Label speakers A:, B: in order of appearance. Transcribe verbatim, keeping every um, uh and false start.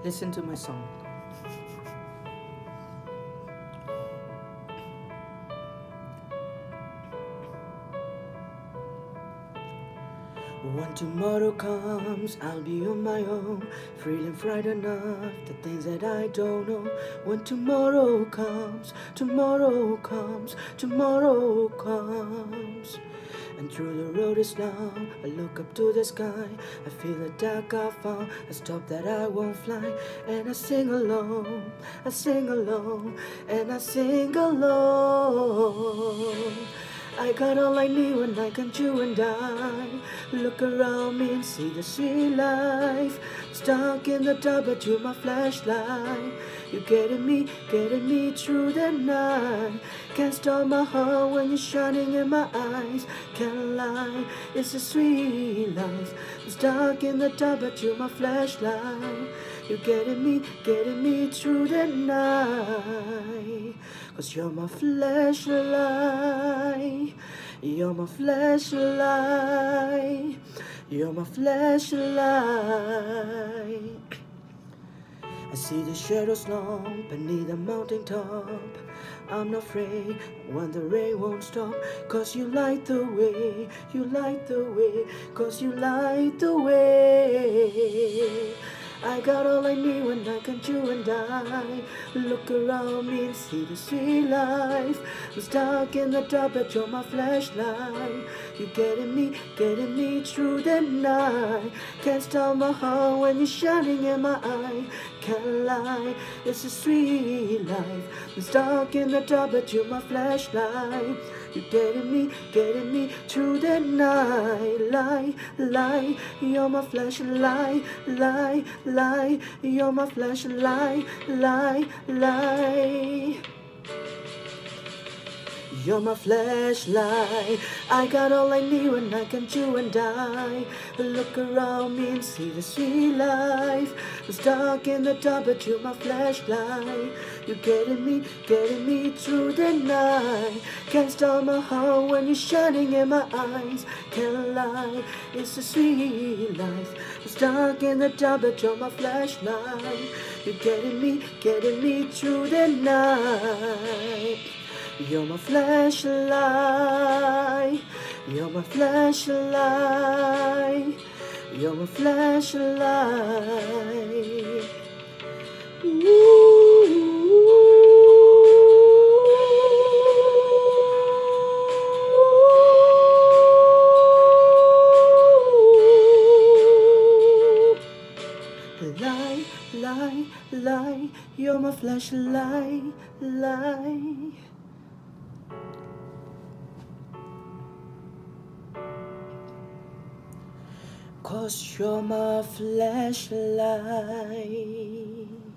A: Listen to my song. When tomorrow comes, I'll be on my own, feeling frightened of the things that I don't know. When tomorrow comes, tomorrow comes, tomorrow comes, and through the road is long, I look up to the sky. I feel the dark I found, a stop that I won't fly. And I sing along, I sing along, and I sing along. I got all I need when I can chew and die. Look around me and see the sweet life. Stuck in the dark, but you're my flashlight. You're getting me, getting me through the night. Can't stop my heart when you're shining in my eyes. Can't lie, it's a sweet life. Stuck in the dark, but you're my flashlight. You're getting me, getting me through the night. Cause you're my flashlight. You're my flashlight. You're my flashlight. I see the shadows long beneath the mountain top. I'm not afraid when the rain won't stop. Cause you light the way, you light the way, cause you light the way. I got all I need when I can chew and die. Look around me and see the sweet life. I'm stuck in the dark, but you're my flashlight. You're getting me, getting me through the night. Can't stop my heart when you're shining in my eye. Can't lie, it's a sweet life. I'm stuck in the dark, but you're my flashlight. You're getting me, getting me through the night. Light, light, you're my flashlight. Light, light, you're my flashlight. Light, light, you're my flashlight. I got all I need when I can chew and die. Look around me and see the sweet life. I'm stuck in the dark, but you're my flashlight. You're getting me, getting me through the night. Can't stop my heart when you're shining in my eyes. Can't lie, it's a sweet life. I'm stuck in the dark, but you're my flashlight. You're getting me, getting me through the night. You're my flashlight. You're my flashlight. You're my flashlight. Ooh. Light, light, light. You're my flashlight, light. Cause you're my flashlight.